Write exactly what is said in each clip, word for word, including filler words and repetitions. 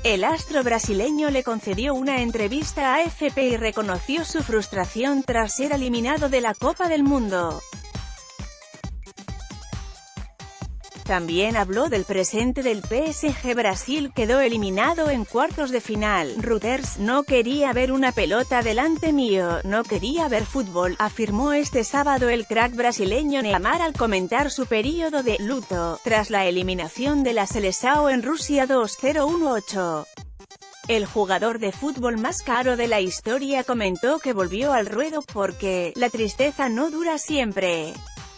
El astro brasileño le concedió una entrevista a A F P y reconoció su frustración tras ser eliminado de la Copa del Mundo. También habló del presente del P S G. Brasil quedó eliminado en cuartos de final. Reuters: no quería ver una pelota delante mío, no quería ver fútbol, afirmó este sábado el crack brasileño Neymar al comentar su período de luto tras la eliminación de la Seleção en Rusia dos mil dieciocho. El jugador de fútbol más caro de la historia comentó que volvió al ruedo porque la tristeza no dura siempre.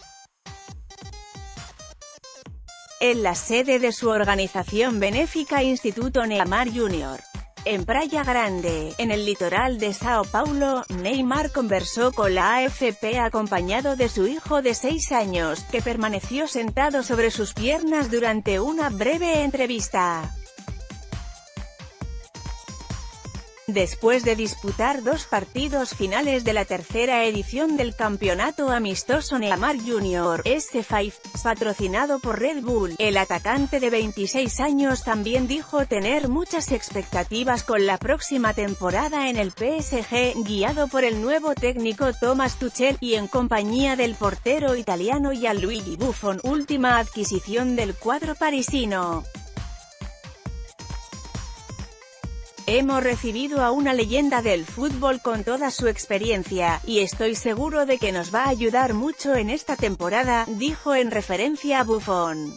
En la sede de su organización benéfica Instituto Neymar júnior en Praia Grande, en el litoral de Sao Paulo, Neymar conversó con la A F P acompañado de su hijo de seis años, que permaneció sentado sobre sus piernas durante una breve entrevista. Después de disputar dos partidos finales de la tercera edición del campeonato amistoso Neymar júnior S cinco, patrocinado por Red Bull, el atacante de veintiséis años también dijo tener muchas expectativas con la próxima temporada en el P S G, guiado por el nuevo técnico Thomas Tuchel, y en compañía del portero italiano Gianluigi Buffon, última adquisición del cuadro parisino. Hemos recibido a una leyenda del fútbol con toda su experiencia, y estoy seguro de que nos va a ayudar mucho en esta temporada, dijo en referencia a Buffon.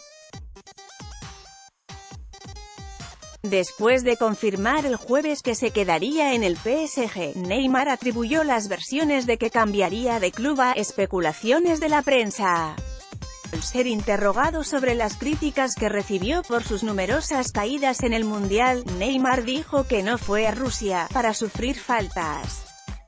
Después de confirmar el jueves que se quedaría en el P S G, Neymar atribuyó las versiones de que cambiaría de club a especulaciones de la prensa. Al ser interrogado sobre las críticas que recibió por sus numerosas caídas en el Mundial, Neymar dijo que no fue a Rusia para sufrir faltas.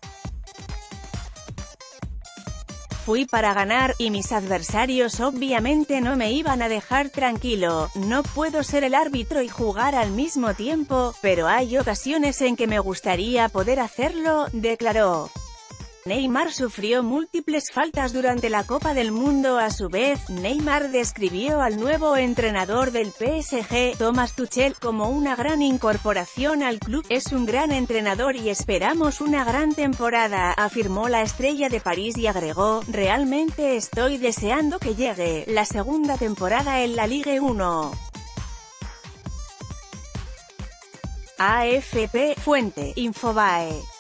Fui para ganar, y mis adversarios obviamente no me iban a dejar tranquilo. No puedo ser el árbitro y jugar al mismo tiempo, pero hay ocasiones en que me gustaría poder hacerlo, declaró. Neymar sufrió múltiples faltas durante la Copa del Mundo. A su vez, Neymar describió al nuevo entrenador del P S G, Thomas Tuchel, como una gran incorporación al club. Es un gran entrenador y esperamos una gran temporada, afirmó la estrella de París y agregó: realmente estoy deseando que llegue la segunda temporada en la Ligue uno. A F P, fuente, Infobae.